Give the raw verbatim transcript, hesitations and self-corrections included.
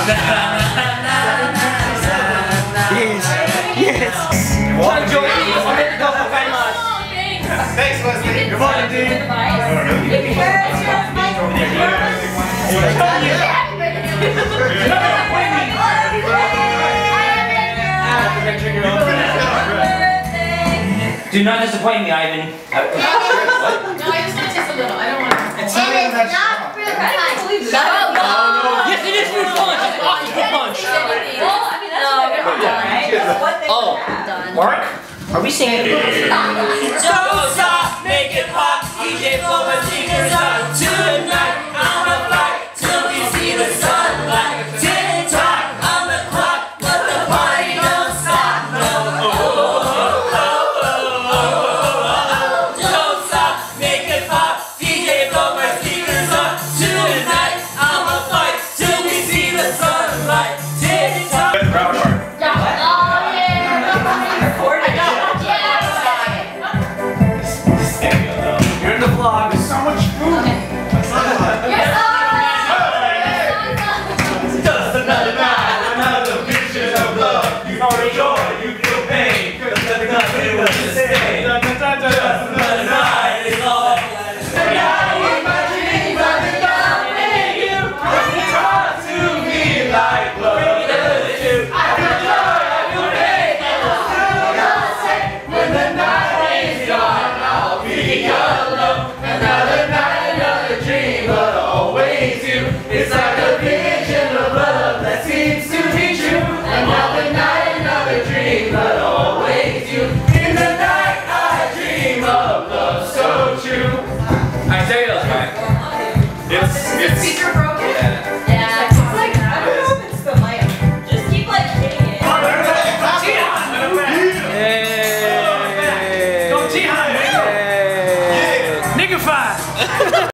Yes, yes. Well, join me. Thanks, Leslie. Good morning, dude. Do not disappoint me, Ivan. No, I just want to taste a little. I don't want to. It's not even that strong. Yes, it is fruit punch. It's octopus punch. Well, I mean, that's what they're done, right? That's what they Oh, done. Mark, are we singing? Don't stop, make it pop. D J blow my speakers up tonight. On the flight till we see the sunlight. Tick tock on the clock, but the party don't stop. No. Oh, oh, oh, oh, oh. Don't stop, make it pop. D J blow my speakers up tonight. On the flight till we see the sunlight. Tick tock. You're in the vlog. There's so much food. Just another night, another vision of love. You feel joy, you feel pain. Cause nothing else is what you say. Just another night, it's all I can now in my dreams, I think I'll make you. You talk to me like brothers do. I feel joy, I feel pain. And I'm still gonna say, when the night is gone, I'll be alone. Another night, another dream, but always you. It's like a vision of love that seems to be true. Another night, another dream, but always you. In the night, I dream of love so true. I tell you that's right. It's it's. Speaker broken? Yeah. Yeah. It's like, I don't know if it's the mic. Just keep like hitting it. Go Jihan. Nigga five.